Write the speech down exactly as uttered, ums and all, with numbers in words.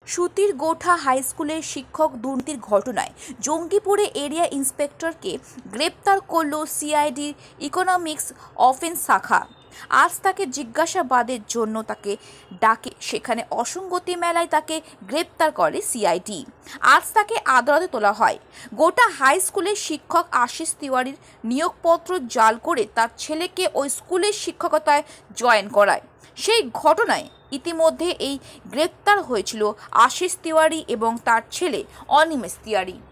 সুতির গোঠা হাই স্কুলের শিক্ষক দুর্নীতির ঘটনায় জঙ্গিপুরে এরিয়া ইন্সপেক্টরকে গ্রেপ্তার করল সিআইডির ইকোনমিক্স অফেন্স শাখা। আজ তাকে জিজ্ঞাসাবাদের জন্য তাকে ডাকে, সেখানে অসঙ্গতি মেলায় তাকে গ্রেপ্তার করে সিআইডি। আজ তাকে আদালতে তোলা হয়। গোটা হাই স্কুলের শিক্ষক আশিস তিওয়ারির নিয়োগপত্র জাল করে তার ছেলেকে ওই স্কুলের শিক্ষকতায় জয়েন করায়। সেই ঘটনায় ইতিমধ্যে এই গ্রেপ্তার হয়েছিল আশিস তিওয়ারি এবং তার ছেলে অনিমেষ তিওয়ারি।